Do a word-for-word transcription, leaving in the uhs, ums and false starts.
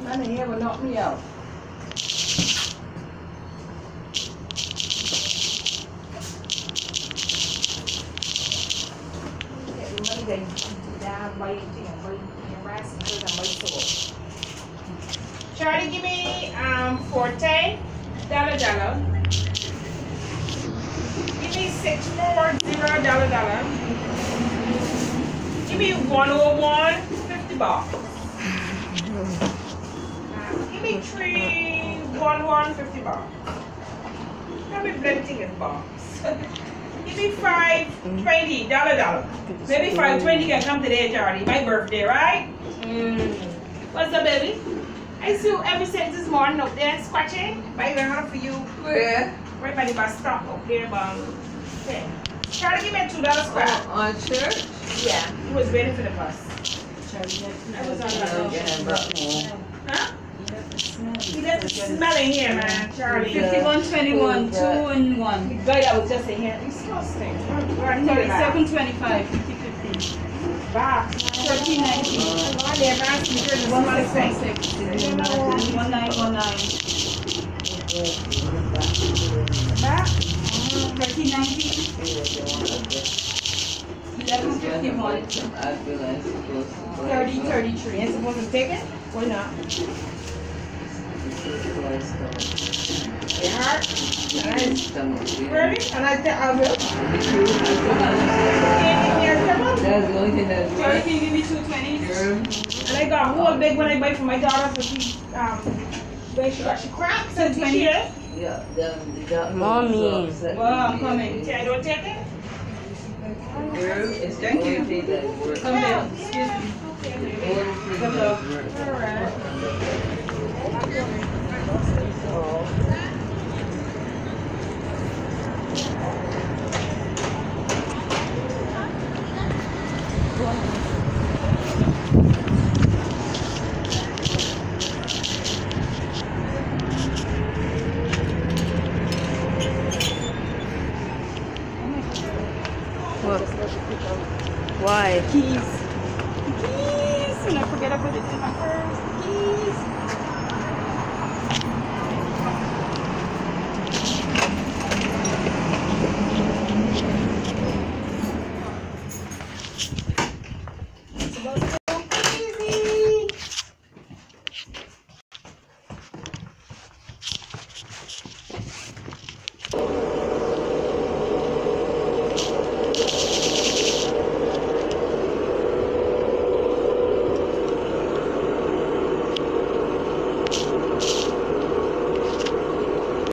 Man, he ever knock me out. Charlie, give me um forte dollar dollar. Give me six more zero dollar dollar. Give me one oh one fifty bucks. Give me three one one fifty bucks. Let me blending in box. Give me five twenty dollar dollar. Maybe five twenty can come today, Charlie. My birthday, right? Mm. What's up, baby? I see you every since this morning up there scratching. But even hard for you. Where? Right by the bus stop up there, but okay. Charlie, give me a two dollar scratch. Oh, on church? Yeah, he was waiting for the bus. Charlie, I was on the bus. Huh? He left it smelling here, man, Charlie. fifty-one twenty-one, two and one. The guy that was just in here, disgusting. thirty-seven twenty-five, fifty fifty. Back. thirteen nineteen. One there, man, speaker, one one six six. one six. one nine one nine. Back. thirteen nineteen. eleven fifty-one. thirty thirty-three. Ain't supposed to take it? Or not? It hurt? Ready? And I think I will. That's the only thing that's Charlie, can you give me two twenties? And I got a whole big one I buy for my daughter for she, um, when she got she cracked since this year. Yeah, the, the Mommy. Well, I'm coming. I don't take it? Girl, it's the only thing that works. Come here. Excuse me. Good luck. Alright. What? Why? Keys. Keys. And I forget I put it in my purse. Keys.